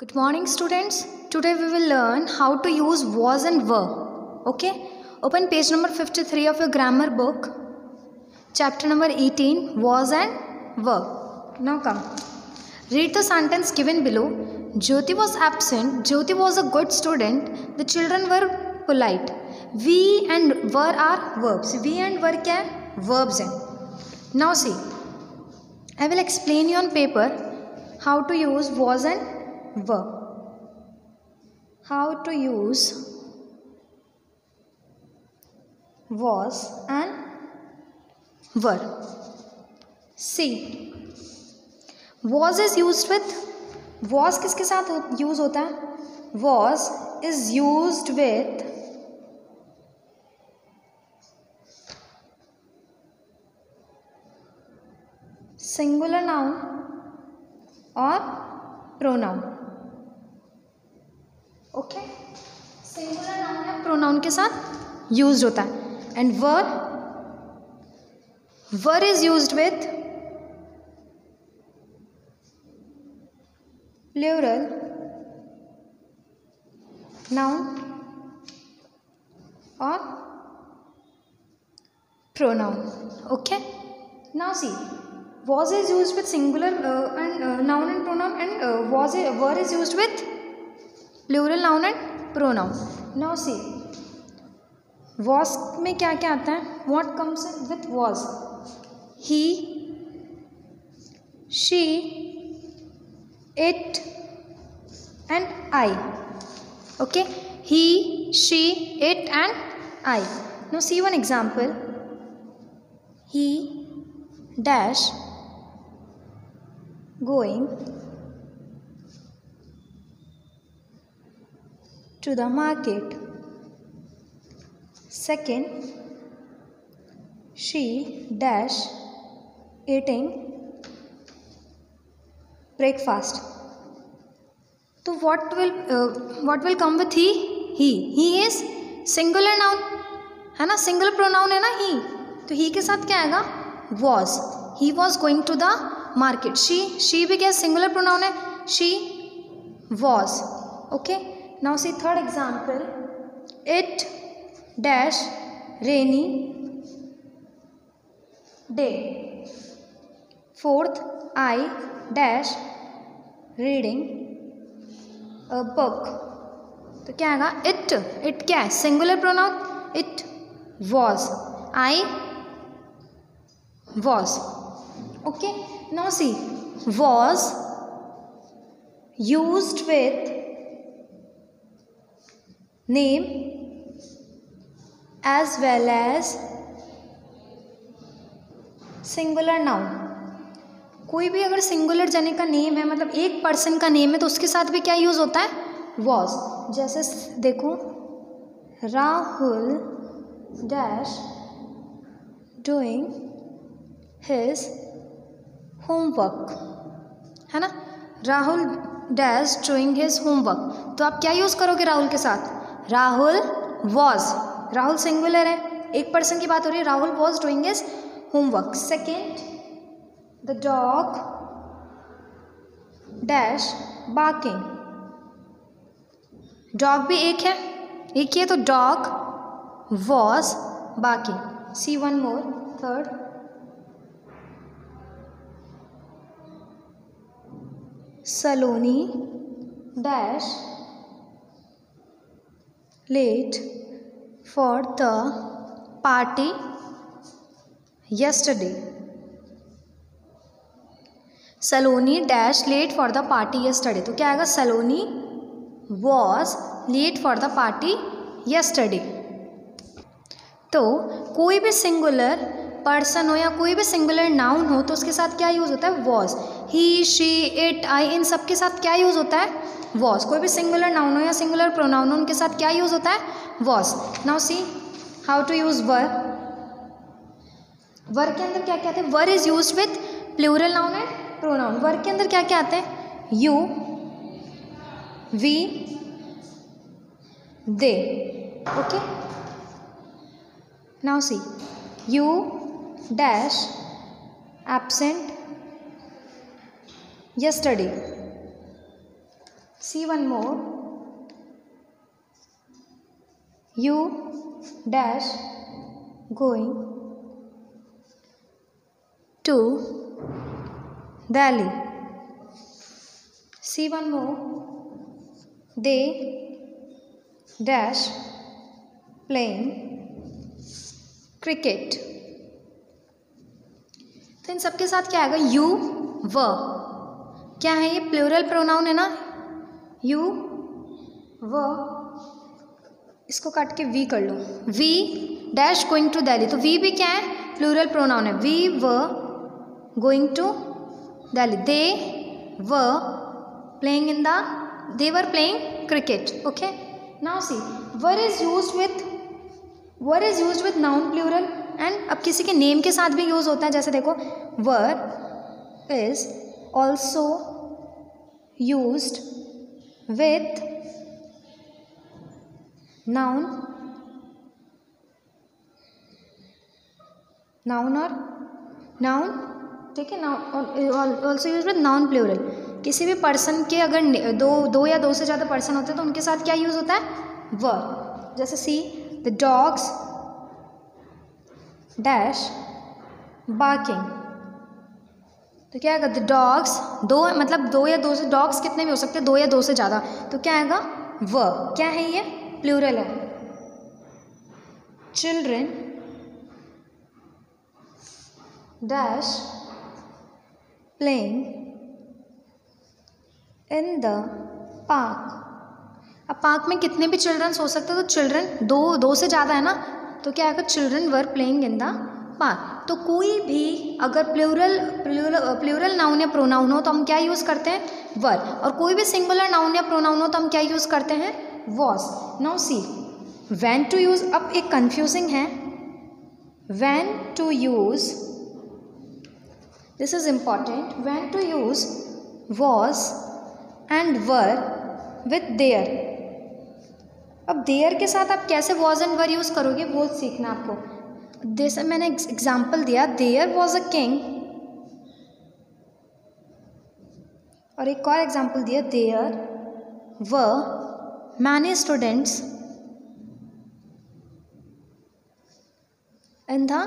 Good morning, students. Today we will learn how to use was and were. Okay, open page number 53 of your grammar book, chapter number 18, was and were. Now come, read the sentence given below. Jyoti was absent. Jyoti was a good student. The children were polite. We and were are verbs. We and were क्या है? Verbs हैं. Now see, I will explain you on paper how to use was and were. How to use was and were. See, was is used with, was किसके साथ use होता है? Was is used with singular noun और pronoun. Okay, singular noun या pronoun के साथ used होता है. And were is used with plural noun और pronoun. Okay, now see, was is used with singular and noun and pronoun, and were is used with plural noun and pronoun. Now see, was में क्या क्या आता है? What comes with was? He, she, it and I. Okay, he, she, it and I. Now see one example. He dash going to the market. Second, she dash eating breakfast. So what will come with he? He is singular noun है ना, singular pronoun है ना he. तो he के साथ क्या आएगा? Was. He was going to the market. She भी क्या सिंगुलर प्रोनाउन है? She was. Okay, now see third example. It dash rainy day. Fourth, I dash reading a book. तो क्या आएगा? it क्या है? Singular pronoun. it was. I was. Okay, now see, was used with name as well as singular noun. कोई भी अगर singular जने का नेम है, मतलब एक पर्सन का नेम है, तो उसके साथ भी क्या यूज होता है? was. जैसे देखो, Rahul dash doing his homework है ना. Rahul dash doing his homework. तो आप क्या यूज़ करोगे राहुल के साथ? राहुल वॉज. राहुल सिंगुलर है, एक पर्सन की बात हो रही है. Rahul was doing his homework. Second, the dog dash barking. Dog भी एक ही है, तो dog was barking. See one more, third. Saloni dash late for the party yesterday. Saloni dash late for the party yesterday. तो क्या आएगा? Saloni was late for the party yesterday. तो कोई भी सिंगुलर पर्सन हो या कोई भी सिंगुलर नाउन हो, तो उसके साथ क्या यूज़ होता है? Was. He, she, it, I, इन सब के साथ क्या यूज़ होता है? वॉज. कोई भी सिंगुलर नाउन हो या सिंगुलर प्रोनाउन हो, उनके साथ क्या यूज़ होता है? Was. Now see how to use were. Were के अंदर क्या क्या आते हैं? Were is use with plural noun and pronoun. Were के अंदर क्या क्या आते हैं? You, we, they. Okay, now see, you dash absent yesterday. See one more. You dash going to Delhi. See one more. They dash playing cricket. तो इन सबके साथ क्या आएगा? यू व. क्या है ये? प्लूरल प्रोनाउन है ना. यू व, इसको काट के वी कर लो. We dash going to Delhi. तो वी भी क्या है? प्लूरल प्रोनाउन है. We were going to Delhi. They were playing in the, they were playing cricket. Okay. Now see, were is used with noun plural. And अब किसी के नेम के साथ भी यूज होता है. जैसे देखो, were is also used with noun और नाउन. ठीक है. Noun also use with noun plural. किसी भी पर्सन के अगर दो या दो से ज़्यादा पर्सन होते हैं तो उनके साथ क्या यूज़ होता है? वर. जैसे see, the dogs dash barking. तो क्या आएगा? द डॉग्स, दो मतलब दो या दो से, डॉग्स कितने भी हो सकते हैं, दो या दो से ज़्यादा. तो क्या आएगा? व. क्या है ये? प्लूरल है. Children dash playing in the park. अब पार्क में कितने भी चिल्ड्रंस हो सकते हैं. तो चिल्ड्रन दो से ज़्यादा है ना. तो क्या आएगा? Children were playing in the park. तो कोई भी अगर प्लूरल नाउन या प्रोनाउन हो तो हम क्या यूज़ करते हैं? वर. और कोई भी सिंगुलर नाउन या प्रोनाउन हो तो हम क्या यूज़ करते हैं? Was. Now see, when to use. अब एक कंफ्यूजिंग है. When to use, this is important. When to use was and were with there. अब देयर के साथ आप कैसे वॉज एंड वर यूज़ करोगे वो सीखना आपको. जैसे मैंने एग्जाम्पल दिया, देयर वॉज अ किंग. और एक और एग्जाम्पल दिया, there were many students in the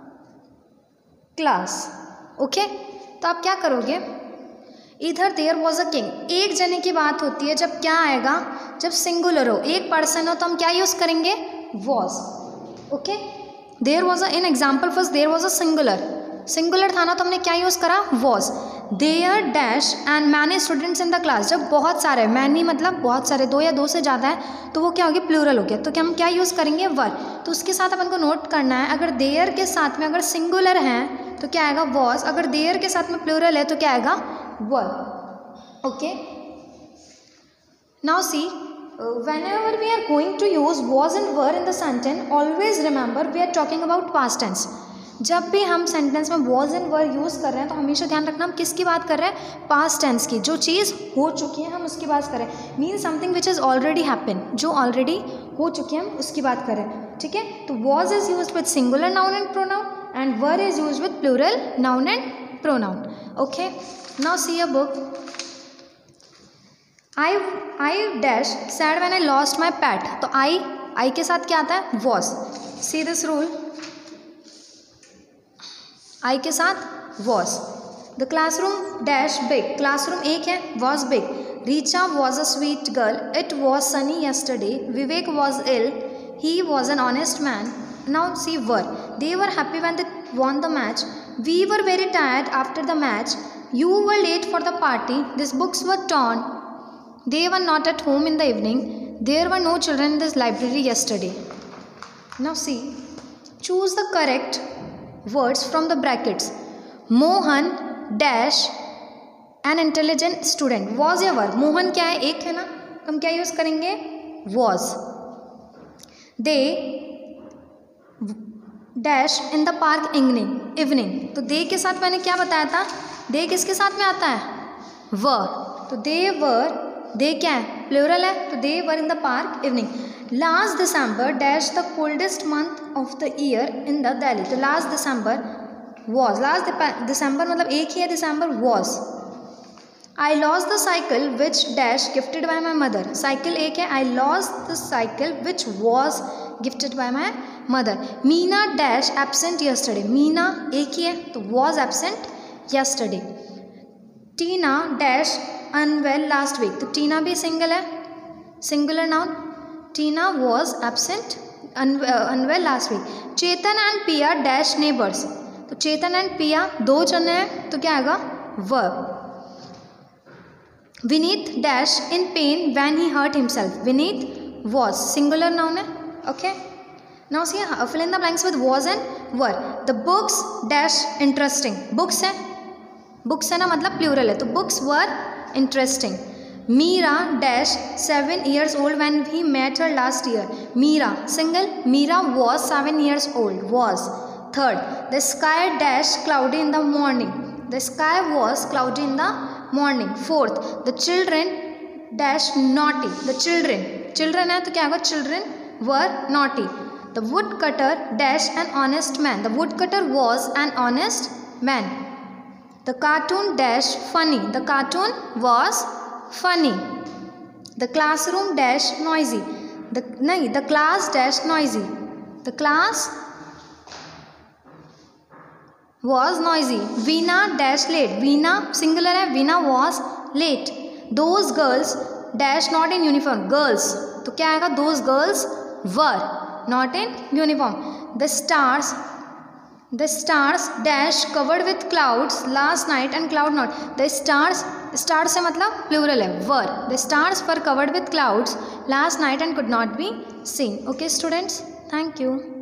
class. Okay. तो आप क्या करोगे? इधर देयर वॉज अ किंग, एक जने की बात होती है. जब क्या आएगा? जब सिंगुलर हो, एक पर्सन हो, तो हम क्या यूज़ करेंगे? Was. Okay. There was a, in example first there was a singular था ना, तो हमने क्या यूज़ करा? Was. There dash and many students in the class. जब बहुत सारे, मैनी मतलब बहुत सारे, दो या दो से ज़्यादा है, तो वो क्या हो गया? प्लूरल हो गया. तो क्या हम क्या यूज़ करेंगे? वर. तो उसके साथ अपन को नोट करना है, अगर देयर के साथ में अगर सिंगुलर है तो क्या आएगा? वॉज. अगर देयर के साथ में प्लूरल है तो क्या आएगा? Were. Okay. Now see, whenever we are going to use was and were in the sentence, always remember we are talking about past tense. जब भी हम सेंटेंस में was and were यूज़ कर रहे हैं तो हमेशा ध्यान रखना हम किसकी बात कर रहे हैं? पास्ट टेंस की. जो चीज़ हो चुकी है हम उसकी बात कर रहे हैं. Mean something which is already happen, जो ऑलरेडी हो चुकी है हम उसकी बात कर रहे हैं. ठीक है. तो was is used with singular noun and pronoun and were is used with plural noun and pronoun. Okay. Now see a book. I dash sad when I lost my pet. तो I के साथ क्या आता है? was. See this rule. I के साथ was. The classroom dash big. Classroom एक है, was big. Richa was a sweet girl. It was sunny yesterday. Vivek was ill. He was an honest man. Now see were. They were happy when they won the match. We were very tired after the match. You were late for the party. These books were torn. They were not at home in the evening. There were no children in this library yesterday. Now see, choose the correct words from the brackets. Mohan dash an intelligent student. Was या were? Mohan क्या है? एक है ना, तो हम क्या use करेंगे? Was. They dash in the park evening. तो they के साथ मैंने क्या बताया था? they किसके साथ में आता है? were. तो they were, they क्या है? प्लूरल है, तो they were in the park evening. Last December dash the coldest month of the year in the Delhi. तो last December was. last December मतलब एक ही है December was. I lost the cycle which dash gifted by my mother. Cycle एक है. I lost the cycle which was gifted by my mother. Meena dash absent yesterday. Meena एक ही है तो was absent yesterday. Tina dash unwell last week. तो टीना भी single है, singular noun. Tina was absent unwell last week. Chetan and Piya dash neighbors. तो चेतन and पिया दो जने हैं तो क्या आएगा? verb. Vineet dash in pain when he hurt himself. Vineet was singular noun है. Okay, now see fill in the blanks with was and were. The books dash interesting. Books है, बुक्स है ना, मतलब प्लूरल है, तो books were interesting. Meera dash 7 years old when he met her last year. Meera single. Meera was 7 years old. was. Third, the sky dash cloudy in the morning. The sky was cloudy in the morning. Fourth, the children dash naughty. The children है तो क्या होगा? children were naughty. The woodcutter dash an honest man. The woodcutter was an honest man. The cartoon dash funny. The cartoon was funny. The classroom dash noisy. The class dash noisy. The class was noisy. Veena dash late. Veena singular है, Veena was late. Those girls dash not in uniform. Girls तो क्या आएगा? Those girls were not in uniform. The stars dash covered with clouds last night and cloud not. The stars से मतलब plural है, were. The stars were covered with clouds last night and could not be seen. Okay students, thank you.